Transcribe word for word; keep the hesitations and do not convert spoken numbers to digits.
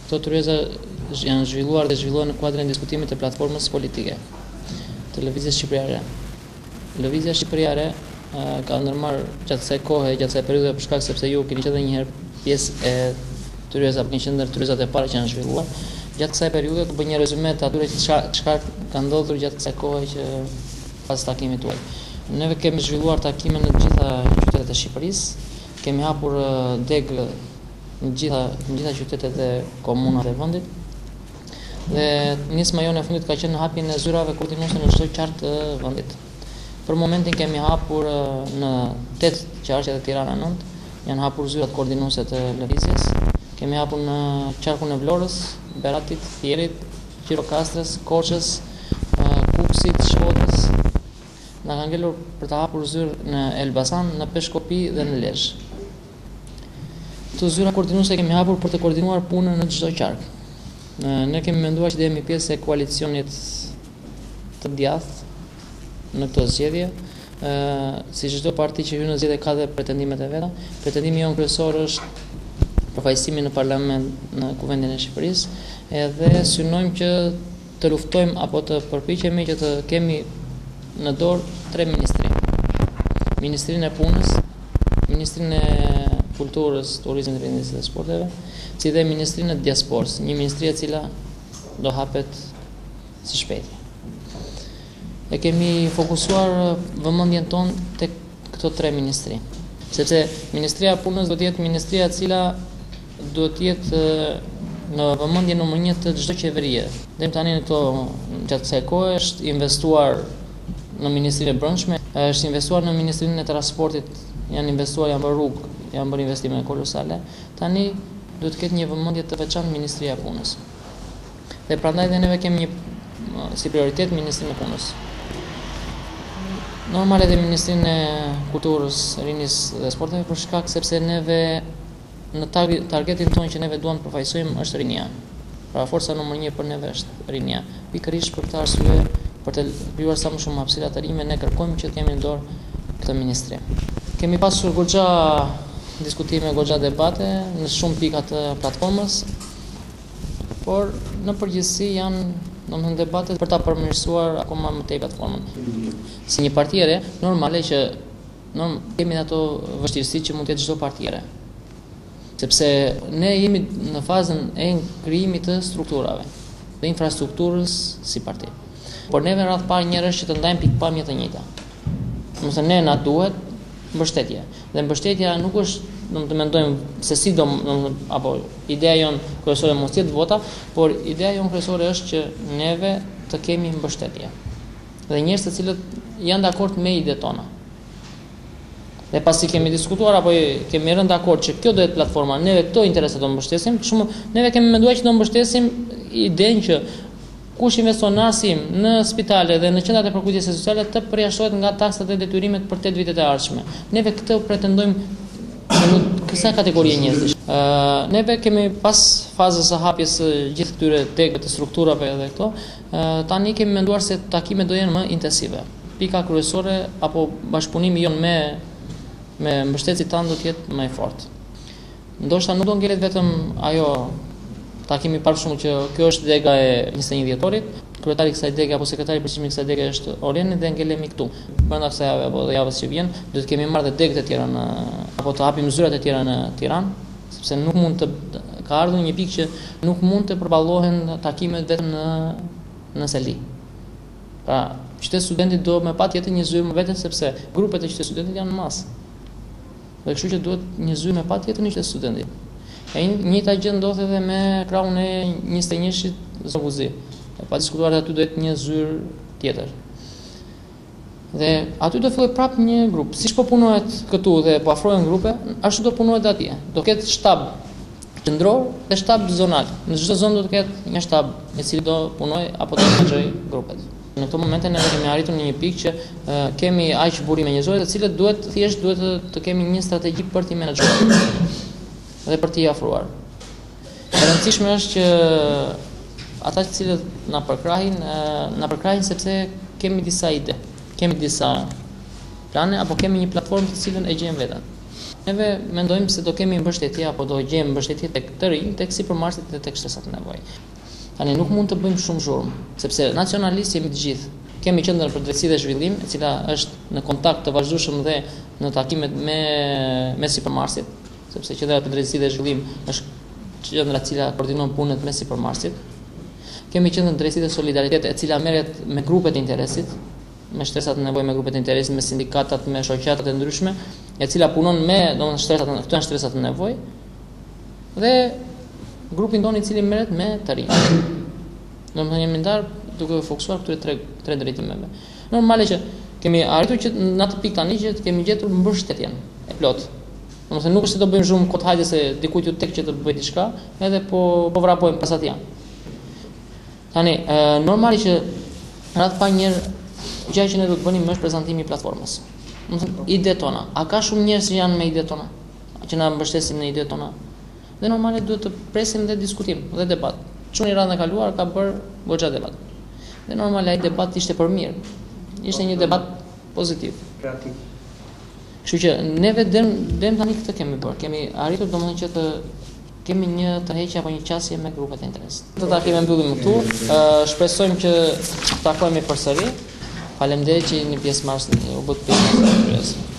Këto tryeza janë zhvilluar dhe zhvillohen në kuadrin e diskutimit të platformës politike të Lëvizjes Shqipëriare. Lëvizja Shqipëriare ka ndërmarrë gjatë kësaj kohe, gjatë kësaj periudhe për shkak sepse ju keni qenë edhe një herë pjesë e tryeza, keni qenë ndër tryezat e para që janë zhvilluar. Gjatë kësaj periudhe të bëj një rezume të atyre çka ka ndodhur gjatë kësaj kohe që pas takimit tuaj. Neve kemi zhvilluar takime në të gjitha qytetet e Shqipërisë, kemi hapur deg në gjitha në gjitha qytetet e komunave të vendit. Dhe nisma jone e fundit ka qenë në hapjen e zyrave koordinuese në çdo qark të vendit. Për momentin kemi hapur në tetë qarqe të Tirana nënt, janë hapur zyrat koordinuese të lëvizjes. Kemi hapur në qarkun e Vlorës, Beratit, Fierit, Gjirokastrës, Korçës, Kukësit, Shkodrës. Na ka ngelur për të hapur zyrë në Elbasan, në Peshkopi dhe në Lezhë. Këto zyra koordinuese kemi hapur për të koordinuar punën në çdo qark. Ne kemi menduar që do jemi pjesë e koalicionit të djathtë në këtë zgjedhje. Si çdo parti që hyn në zgjedhje ka dhe pretendimet e veta. Pretendimi jon kryesor është përfaqësimi në parlament në Kuvendin e Shqipërisë, edhe synojmë që të luftojmë apo të përpiqemi që të kemi në dorë tre ministri. Ministrinë e punës, Ministrinë e Kulturës, Turizmit, Rindjes dhe Sporteve, si dhe Ministrinë e Diasporës, një ministri e cila do hapet së shpejti. E kemi fokusuar vëmendjen tonë tek këto tre ministri, sepse Ministria e Punës do të jetë ministria e cila do të jetë në vëmendje numër një të çdo qeverie. Deri tani në këto gjatë kësaj kohe është investuar në Ministrinë e Brendshme, është investuar në Ministrinë e Transportit, janë investuar, janë bërë rrugë, janë bërë investime kolosale. Tani duhet të ketë një vëmendje të veçantë Ministria e Punës. Dhe prandaj dhe neve kemi një si prioritet Ministrinë e Punës. Normal edhe Ministrinë e Kulturës, Rindjes dhe Sporteve për shkak sepse neve në targetin tonë që neve duam të përfaqësojmë është rinia. Pra forca numër një për neve është rinia. Pikërisht për këtë arsye, për të krijuar sa më shumë hapësira të rinjve, ne kërkojmë që të kemi në dorë këtë ministri. Kemi pasur goxha diskutime, goxha debate në shumë pika të platformës, por në përgjithësi janë domethënë debate për ta përmirësuar akoma më tej platformën. Si një parti e re, normale që norm, kemi ato vështirësi që mund të jetë çdo parti e re. Sepse ne jemi në fazën e krijimit të strukturave, të infrastrukturës si parti. Por neve në radhë parë njëherë është që të ndajmë pikpamje të njëjta. Domethënë ne na duhet mbështetje. Dhe mbështetja nuk është, do të mendojmë se si do, apo ideja jon kryesore mos jetë vota, por ideja jon kryesore është që neve të kemi mbështetje. Dhe njerëz të cilët janë dakord me idetë tona. Dhe pasi kemi diskutuar apo kemi rënë dakord që kjo do jetë platforma, neve këto interese do mbështesim, për shembull, neve kemi menduar që do mbështesim idenë që kush investon në arsim, në spitale dhe në qendrat e përkujtjes sociale të përjashtohet nga taksat dhe detyrimet për tetë vitet e ardhshme. Neve këtë pretendojmë në kësaj kategorie njerëzish. Uh, neve kemi pas fazës së hapjes së gjithë këtyre degëve të strukturave dhe këto, uh, tani kemi menduar se takimet do jenë më intensive. Pika kryesore apo bashkëpunimi jon me me mbështetësit tanë do të jetë më i fortë. Ndoshta nuk do ngelet vetëm ajo takimi parë shumë që kjo është dega e njëzet e një dhjetorit, kryetari i kësaj dege apo sekretari i përgjithshëm i kësaj dege është Oreni dhe ngelemi këtu. Brenda kësaj jave apo javës që vjen, do të kemi marrë dhe degët e tjera në apo të hapim zyrat e tjera në Tiranë, sepse nuk mund të ka ardhur një pikë që nuk mund të përballohen takimet vetëm në në Seli. Pra, qyteti studentit do me patjetër një zyrë më vete sepse grupet e qytetit studentit janë në masë. Dhe kështu që duhet një zyrë me patjetër në qytet studentit. E njëjta gjë ndodh edhe me krahun e njëzet e një-shit Zoguzi. E pa diskutuar aty do jetë një zyrë tjetër. Dhe aty do filloj prapë një grup. Siç po punohet këtu dhe po afrohen grupe, ashtu do punohet atje. Do ketë shtab qendror dhe shtab zonal. Në çdo zonë do të ketë një shtab i cili do punojë apo do menaxhojë grupet. Në këtë moment ne kemi arritur në një pikë që uh, kemi aq burime njerëzore, të cilët duhet thjesht duhet të, të kemi një strategji për t'i menaxhuar dhe për t'i afruar. E rëndësishme është që ata të cilët na përkrahin, uh, na përkrahin sepse kemi disa ide, kemi disa plane apo kemi një platformë të cilën e gjejmë vetën. Neve mendojmë se do kemi mbështetje apo do gjejmë mbështetje tek të rinj, tek sipërmarrësit dhe tek shtresat e nevojë. Tani nuk mund të bëjmë shumë zhurmë, sepse nacionalistë jemi të gjithë. Kemi qendrën për drejtësi dhe zhvillim, e cila është në kontakt të vazhdueshëm dhe në takimet me me sipërmarrësit, sepse qendra për drejtësi dhe zhvillim është qendra e cila koordinon punët me sipërmarrësit. Kemi qendrën drejtësi dhe solidaritet, e cila merret me grupet e interesit, me shtresat e nevojë, me grupet e interesit, me sindikatat, me shoqatat e ndryshme, e cila punon me, domethënë shtresat, këto janë shtresat e nevojë. Dhe grupin tonë i cili merret me të rinj. Domethënë jemi ndar duke u fokusuar këtyre tre tre drejtimeve. Normale që kemi arritur që në atë pikë tani që kemi gjetur mbështetjen e plot. Domethënë nuk është se do bëjmë zhurmë kot hajde se dikujt ju tek që të bëj diçka, edhe po po vrapojmë pas atij. Tani, e, normali që në atë pa njerë gjë që ne do të bënim është prezantimi i platformës. Domethënë ide tona. A ka shumë njerëz që janë me ide tona, që na mbështesin në ide tona? Dhe normale duhet të presim dhe diskutim dhe debat. Çuni radhën e kaluar ka bërë goxha debat. Dhe normale ai debat ishte për mirë. Ishte një debat pozitiv. Kreativ. Kështu që neve dëm dëm tani këtë kemi bërë. Kemi arritur domethënë që të kemi një tërheqje apo një qasje me grupet e interesit. Të takimin mbyllim këtu. Uh, shpresojmë që të takohemi përsëri. Faleminderit që jeni pjesëmarrës u bë pjesë.